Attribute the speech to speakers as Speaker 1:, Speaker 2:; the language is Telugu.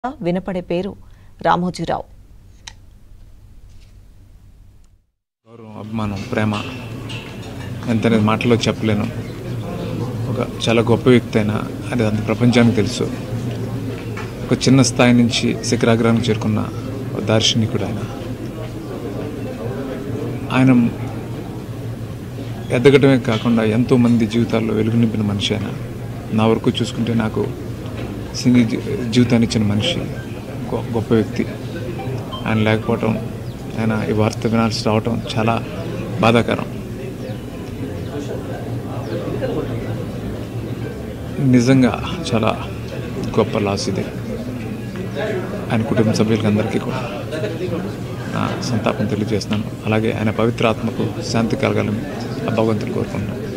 Speaker 1: వినపడే పేరు రామోజీ రావు.
Speaker 2: గౌరవం, అభిమానం, ప్రేమ ఎంతనే మాటల్లో చెప్పలేను. ఒక చాలా గొప్ప వ్యక్తి అయినా అది అంత ప్రపంచానికి తెలుసు. ఒక చిన్న స్థాయి నుంచి శిఖరాగ్రానికి చేరుకున్న ఒక దార్శనికుడు ఆయన ఎదగటమే కాకుండా ఎంతోమంది జీవితాల్లో వెలుగు నింపిన మనిషి. ఆయన నా వరకు చూసుకుంటే నాకు సింగి జీవితాన్ని ఇచ్చిన మనిషి, గొప్ప వ్యక్తి. ఆయన లేకపోవటం, ఆయన ఈ వార్త వినాల్సి రావటం చాలా బాధాకరం. నిజంగా చాలా గొప్ప లాస్ ఇది. ఆయన కుటుంబ సభ్యులకి అందరికీ కూడా నా సంతాపం తెలియజేస్తున్నాను. అలాగే ఆయన పవిత్ర ఆత్మకు శాంతి కలగాలని ఆ భగవంతుని కోరుకుంటున్నాను.